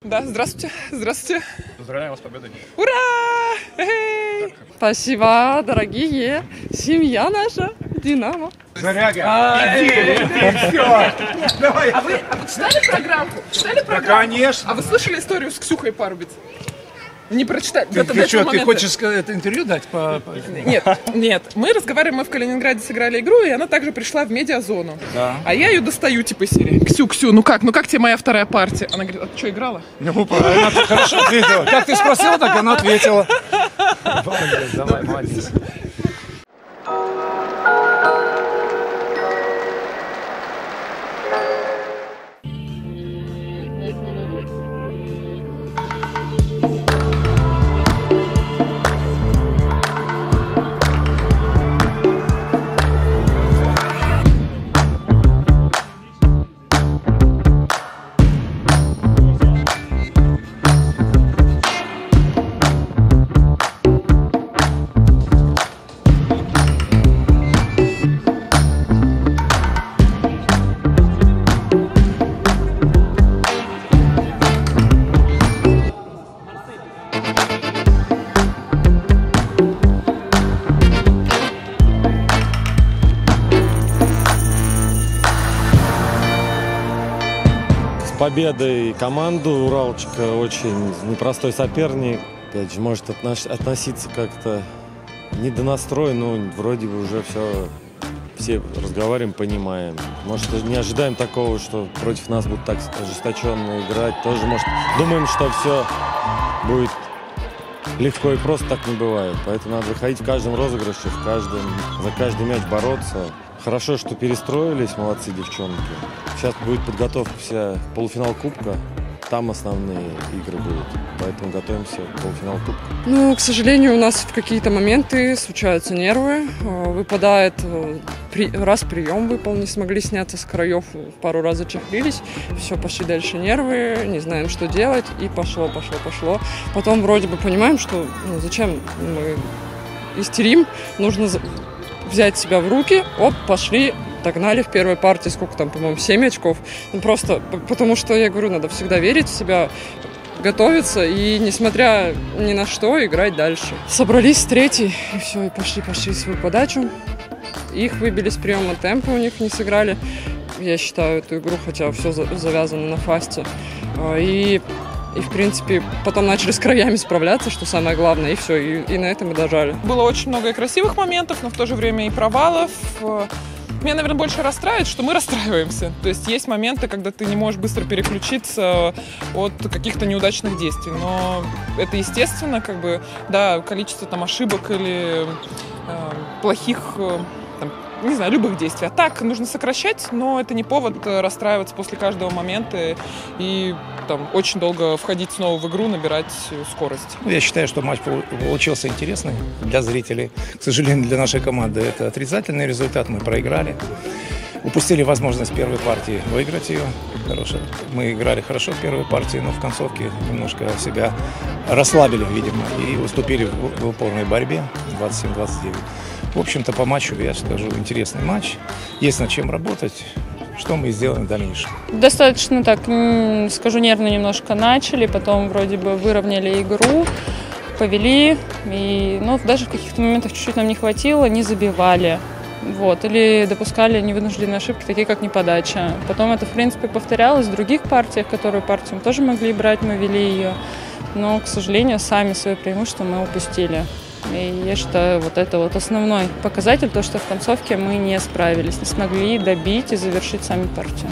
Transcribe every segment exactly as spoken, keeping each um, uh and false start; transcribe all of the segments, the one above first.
Да, здравствуйте, здравствуйте. Поздравляем вас с победой. Ура! Эй! Спасибо, дорогие. Семья наша, Динамо. Заряга. А, иди, иди, все. Давай. А вы, а вы читали программку? Читали программку? Конечно. А вы слышали историю с Ксюхой Парубиц? Не прочитали. Ты, ты что, ты хочешь это интервью дать? По, по... Нет, нет. Мы разговариваем, мы в Калининграде сыграли игру, и она также пришла в медиазону. Да. А я ее достаю, типа, серии. Ксю, Ксю, ну как, ну как тебе моя вторая партия? Она говорит, а ты что, играла? Ну, правильно, ты хорошо ответила. Как ты спросила, так она ответила. Молодец, давай, молодец. Победой команду. Уралчика очень непростой соперник. Опять же, может относиться как-то недонастрой, но вроде бы уже все, все разговариваем, понимаем. Может, не ожидаем такого, что против нас будут так ожесточенно играть. Тоже, может, думаем, что все будет легко и просто, так не бывает. Поэтому надо выходить в каждом розыгрыше, в каждом, за каждый мяч бороться. Хорошо, что перестроились, молодцы девчонки. Сейчас будет подготовка вся, полуфинал Кубка. Там основные игры будут. Поэтому готовимся к полуфиналу Кубка. Ну, к сожалению, у нас в какие-то моменты случаются нервы. Выпадает, раз прием выпал, не смогли сняться с краев, пару раз зачехлились. Все, пошли дальше нервы, не знаем, что делать. И пошло, пошло, пошло. Потом вроде бы понимаем, что ну, зачем мы истерим, нужно взять себя в руки, оп, пошли, догнали в первой партии, сколько там, по-моему, семь очков. Ну, просто потому что, я говорю, надо всегда верить в себя, готовиться и, несмотря ни на что, играть дальше. Собрались с третьей, и все, и пошли, пошли свою подачу. Их выбили с приема темпа, у них не сыграли, я считаю, эту игру, хотя все завязано на фасте. И И, в принципе, потом начали с краями справляться, что самое главное, и все, и, и на этом мы дожали. Было очень много и красивых моментов, но в то же время и провалов. Меня, наверное, больше расстраивает, что мы расстраиваемся. То есть есть моменты, когда ты не можешь быстро переключиться от каких-то неудачных действий. Но это естественно, как бы, да, количество там ошибок или э, плохих, э, там, не знаю, любых действий. А так нужно сокращать, но это не повод расстраиваться после каждого момента и там очень долго входить снова в игру, набирать скорость. Я считаю, что матч получился интересный для зрителей. К сожалению, для нашей команды это отрицательный результат. Мы проиграли. Упустили возможность первой партии выиграть ее. Хорошо. Мы играли хорошо в первой партии, но в концовке немножко себя расслабили, видимо, и уступили в, в упорной борьбе двадцать семь двадцать девять. В общем-то, по матчу, я скажу, интересный матч. Есть над чем работать. Что мы сделаем в дальнейшем? Достаточно так, скажу, нервно немножко начали, потом вроде бы выровняли игру, повели, и, ну, даже в каких-то моментах чуть-чуть нам не хватило, не забивали. Вот, или допускали невынужденные ошибки, такие как неподача. Потом это, в принципе, повторялось в других партиях, которые партию мы тоже могли брать, мы вели ее. Но, к сожалению, сами свои преимущества мы упустили. И я считаю, вот это вот основной показатель, то, что в концовке мы не справились, не смогли добить и завершить сами партию.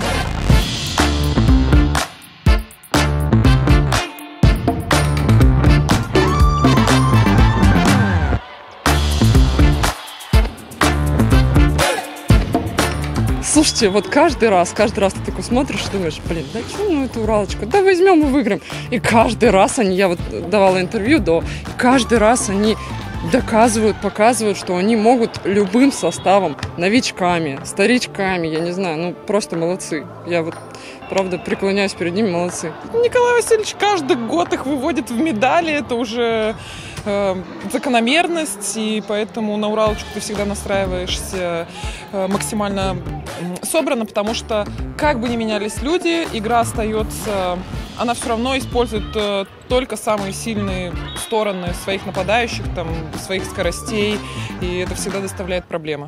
Слушайте, вот каждый раз, каждый раз ты такой смотришь и думаешь, блин, да что, ну это Уралочка, да возьмем и выиграем. И каждый раз они, я вот давала интервью до, каждый раз они доказывают, показывают, что они могут любым составом, новичками, старичками, я не знаю, ну просто молодцы. Я вот, правда, преклоняюсь перед ними, молодцы. Николай Васильевич каждый год их выводит в медали, это уже э, закономерность, и поэтому на Уралочку ты всегда настраиваешься э, максимально собрано, потому что как бы ни менялись люди, игра остается она все равно использует э, только самые сильные стороны своих нападающих, там, своих скоростей, и это всегда доставляет проблемы.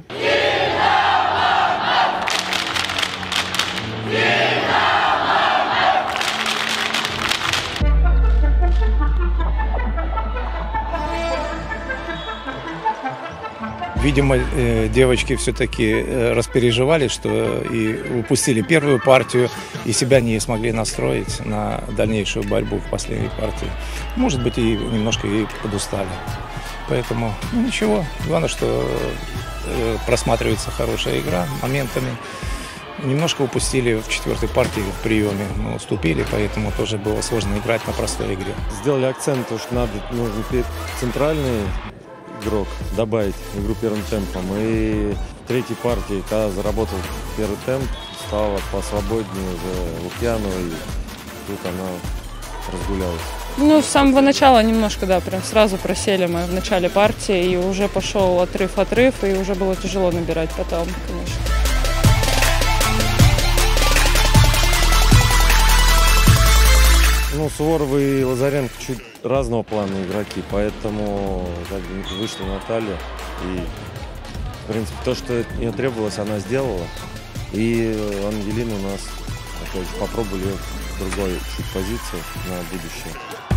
Видимо, девочки все-таки распереживали, что и упустили первую партию, и себя не смогли настроить на дальнейшую борьбу в последней партии. Может быть, и немножко и подустали. Поэтому ну, ничего. Главное, что просматривается хорошая игра моментами. Немножко упустили в четвертой партии в приеме, но уступили, поэтому тоже было сложно играть на простой игре. Сделали акцент, что надо, нужно центральный игрок добавить игру первым темпом. И в третьей партии, когда заработал первый темп, стало посвободнее уже Лукьяну, и тут она разгулялась. Ну, с самого начала немножко, да, прям сразу просели мы в начале партии, и уже пошел отрыв-отрыв, и уже было тяжело набирать потом, конечно. Ну, Суворова и Лазаренко чуть разного плана игроки, поэтому как бы, вышла Наталья. И, в принципе, то, что от нее требовалось, она сделала. И Ангелина у нас, опять же, попробовали в другой чуть позиции на будущее.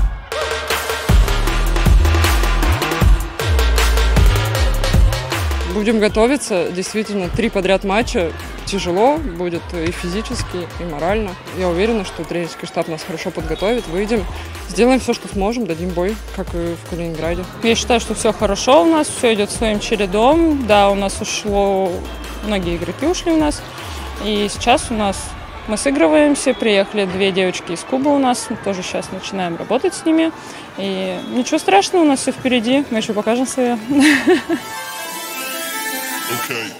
Будем готовиться. Действительно, три подряд матча. Тяжело будет и физически, и морально. Я уверена, что тренерский штаб нас хорошо подготовит. Выйдем, сделаем все, что сможем, дадим бой, как и в Калининграде. Я считаю, что все хорошо у нас, все идет своим чередом. Да, у нас ушло, многие игроки ушли у нас. И сейчас у нас мы сыгрываемся. Приехали две девочки из Кубы у нас. Мы тоже сейчас начинаем работать с ними. И ничего страшного, у нас все впереди. Мы еще покажем свое. Okay.